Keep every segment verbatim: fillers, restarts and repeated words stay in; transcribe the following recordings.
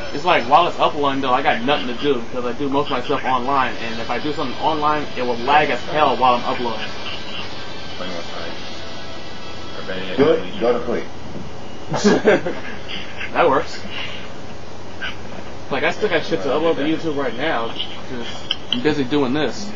It's like, while it's uploading though, I got nothing to do because I do most of my stuff online, and if I do something online, it will lag as hell while I'm uploading. Do it, go to sleep. That works. Like, I still got shit to upload to YouTube right now, because I'm busy doing this.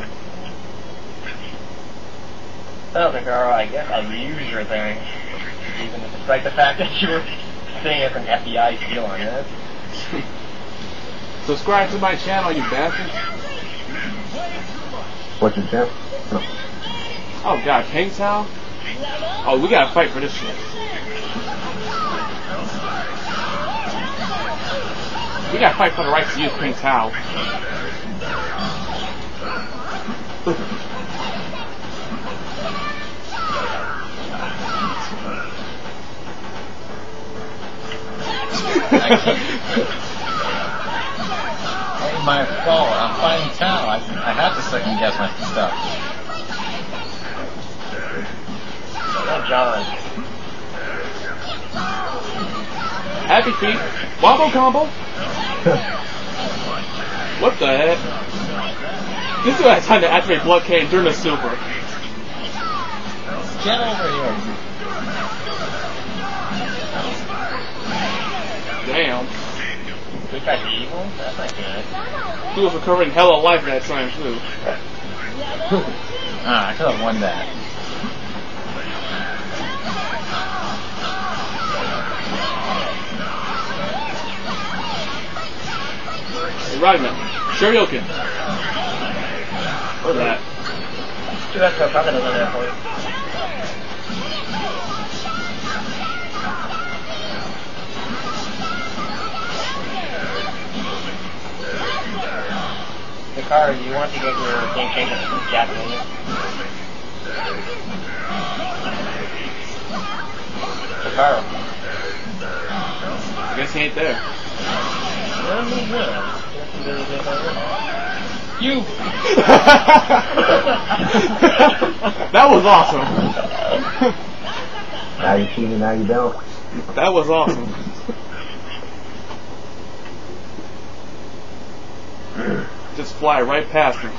Sounds like, alright, I guess I'll use your thing. Even despite the fact that you were saying it's an F B I seal on it. Subscribe to my channel, you bastard. What's your channel? No. Oh god, Pink Towel? Oh, we gotta fight for this shit. We gotta fight for the right to use Pink Towel. Ain't my fault. I'm fighting Towel. I, I have to second guess my stuff. Oh, John. Happy feet. Wobble combo. What the heck? This dude had time to activate Blood Cane during the super. Get over here. Damn. We got evil? That's not good. He was recovering hella life that time too. Ah, I could have won that. Hey, Ragnar. Shoryuken. Or that. Two extra pocket in there for you. Car, you want to get your game changer from Japanese? The car. I guess he ain't there. You! That was awesome. Now you cheating, now you don't. That was awesome. Just fly right past him.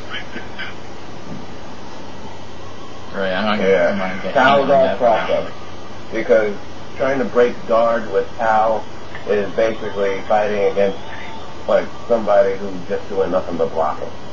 Right, I'm not yeah. gonna Towel's all crossed up. Because trying to break guard with Towel is basically fighting against like somebody who's just doing nothing but blocking.